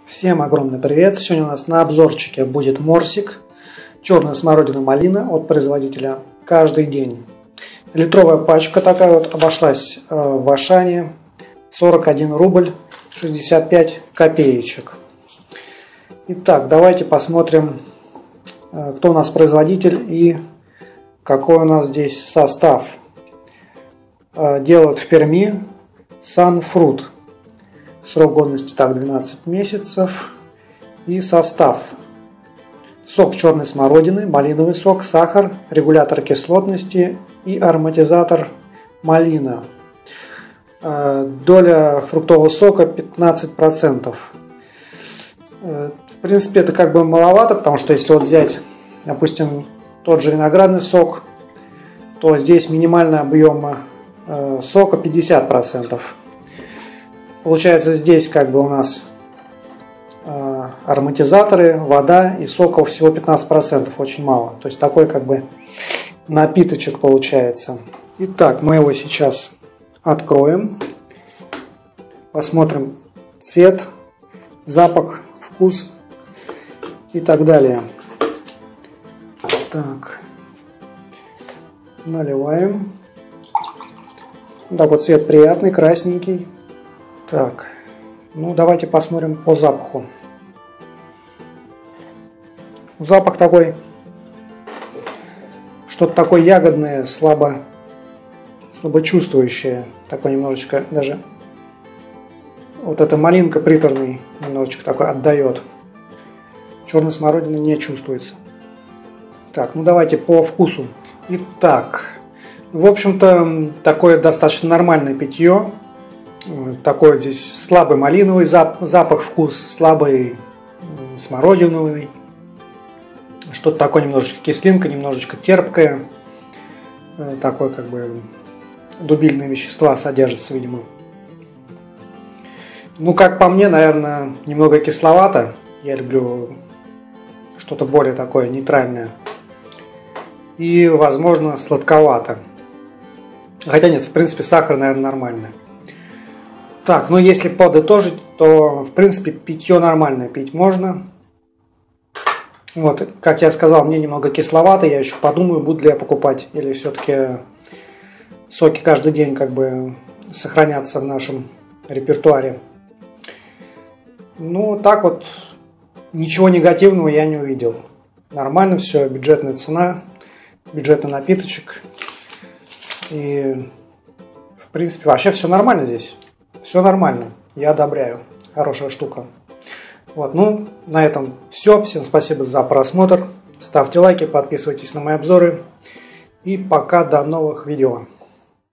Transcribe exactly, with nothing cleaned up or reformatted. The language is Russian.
Всем огромный привет! Сегодня у нас на обзорчике будет морсик. Черная смородина малина от производителя «Каждый день». Литровая пачка такая вот обошлась в Ашане. сорок один рубль шестьдесят пять копеечек. Итак, давайте посмотрим, кто у нас производитель и какой у нас здесь состав. Делают в Перми Sunfruit. Срок годности так двенадцать месяцев. И состав: сок черной смородины, малиновый сок, сахар, регулятор кислотности и ароматизатор малина. Доля фруктового сока пятнадцать процентов. В принципе, это как бы маловато, потому что если вот взять, допустим, тот же виноградный сок, то здесь минимальный объем сока пятьдесят процентов. Получается, здесь как бы у нас э, ароматизаторы, вода и сока всего пятнадцать процентов, очень мало. То есть такой как бы напиточек получается. Итак, мы его сейчас откроем. Посмотрим цвет, запах, вкус и так далее. Так, наливаем. Так вот, цвет приятный, красненький. Так, ну давайте посмотрим по запаху. Запах такой, что-то такое ягодное, слабо, слабо чувствующее. Такой немножечко даже, вот эта малинка приторный немножечко такой отдает. Черной смородины не чувствуется. Так, ну давайте по вкусу. Итак, в общем-то, такое достаточно нормальное питье. Такой здесь слабый малиновый запах, вкус слабый смородиновый. Что-то такое немножечко кислинка, немножечко терпкое. Такое как бы дубильные вещества содержатся, видимо. Ну, как по мне, наверное, немного кисловато. Я люблю что-то более такое нейтральное. И, возможно, сладковато. Хотя нет, в принципе, сахар, наверное, нормальный. Так, ну если подытожить, то в принципе питье нормальное пить можно. Вот, как я сказал, мне немного кисловато, я еще подумаю, буду ли я покупать, или все-таки соки каждый день как бы сохранятся в нашем репертуаре. Ну, так вот, ничего негативного я не увидел. Нормально все, бюджетная цена, бюджетный напиточек. И в принципе вообще все нормально здесь. Все нормально, я одобряю, хорошая штука. Вот, ну, на этом все. Всем спасибо за просмотр. Ставьте лайки, подписывайтесь на мои обзоры. И пока, до новых видео.